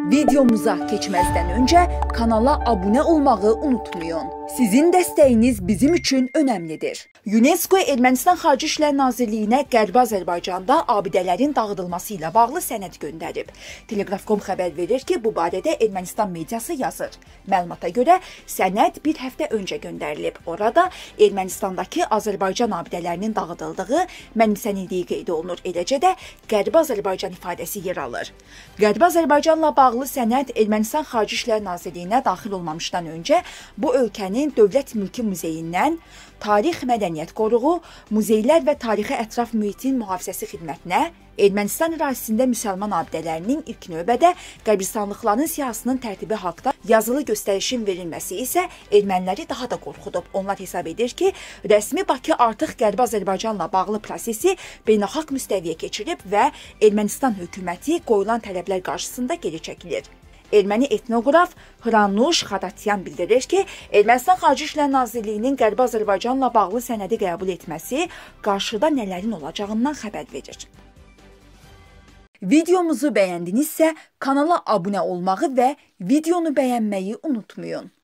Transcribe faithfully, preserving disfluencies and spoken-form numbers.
Videomuza keçməzdən öncə kanala abunə olmağı unutmayın. Sizin dəstəyiniz bizim üçün önəmlidir. UNESCO Ermənistan Xarici İşlər Nazirliyinə Qərbi Azərbaycanda abidələrin dağıdılması ilə bağlı sənəd göndərib. Telegraf nöqtə com xəbər verir ki, bu barədə Ermənistan mediası yazır. Məlumata görə sənəd bir həftə öncə göndərilib. Orada Ermənistandakı Azərbaycan abidələrinin dağıdıldığı mənimsənildiyi qeyd olunur. Eləcə də Qərbi Azərbaycan ifadəsi yer alır. Qərbi Azərbaycanla bağlı sənəd Ermənistan Xarici İşlər Nazirliyinə daxil olmamışdan öncə bu ölkənin Dövlət Mülki Muzeyindən Tarix Mədəniyyət Qoruğu, Muzeylər və Tarixi Ətraf Mühitin Mühafizəsi Xidmətinə, Ermənistan ərazisində müsəlman abidələrinin ilk növbədə qəbristanlıqların siyahısının tərtibi haqda yazılı göstərişin verilməsi isə erməniləri daha da qorxudub. Onlar hesab edir ki, rəsmi Bakı artıq Qərbi Azərbaycanla bağlı prosesi beynəlxalq müstəviyə keçirib və Ermənistan hökuməti qoyulan tələblər qarşısında geri çəkilir. Erməni etnoqraf Hranuş Xadatyan bildirir ki, Ermənistan Xarici İşlər Nazirliyinin Qərbi Azərbaycanla bağlı sənədi qəbul etməsi qarşıda nələrin olacağından xəbər verir. Videomuzu bəyəndinizsə kanala abunə olmağı və videonu bəyənməyi unutmayın.